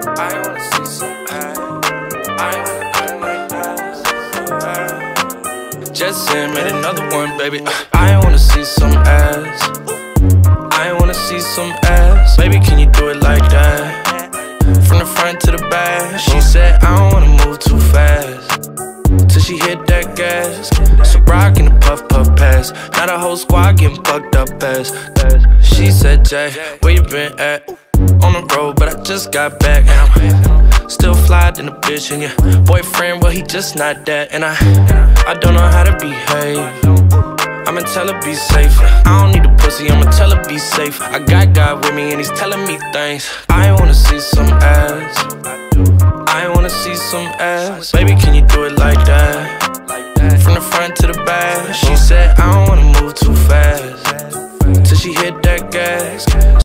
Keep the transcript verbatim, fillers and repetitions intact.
I wanna see some ass. I wanna do like that. Just in, made another one, baby. I wanna see some ass. I wanna see some ass. Baby, can you do it like that? From the front to the back. She said, I don't wanna move too fast till she hit that gas. So rockin' the puff puff pass. Now the whole squad getting fucked up ass. She said, Jay, where you been at? On the road, but I just got back. And I'm still fly than a bitch. And your boyfriend, well, he just not that. And I, I don't know how to behave. I'ma tell her be safe. I don't need a pussy, I'ma tell her be safe. I got God with me and he's telling me things. I wanna see some ass. I wanna see some ass. Baby, can you do it like that? From the front to the back. She said, I don't wanna move too fast till she hit that gas.